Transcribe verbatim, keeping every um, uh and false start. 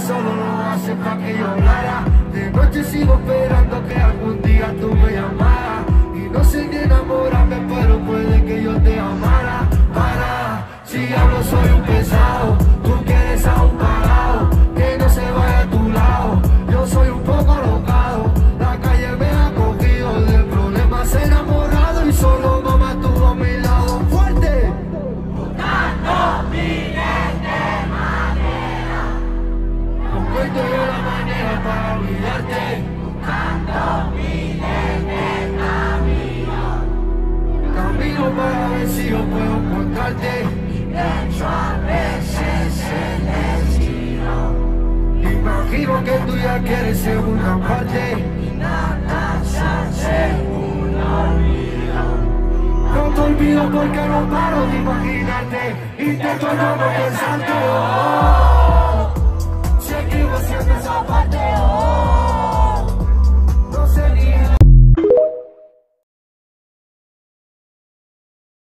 solo lo hace pa' que yo hablara. De noche sigo esperando que algún día tú me llamaras. Y no sé ni enamorarme, pero puede que yo te amara. Para, si hablo soy un pesado, tú quieres a un parado, que no se vaya a tu lado. Yo soy un poco locado, la calle me ha cogido, del problema se ha enamorado y solo mamá tuvo a mi lado fuerte. Buscando miles de maneras, Encuentro yo la manera para olvidarte. buscando miles de caminos, Camino para ver si yo puedo encontrarte. pienso a veces el destino, Imagino que tú ya quieres segunda parte. y nada se hace un olvido. No te olvido porque no paro de imaginarte. Intento no pensarte. Oh, sé que iba haciendo esa parte.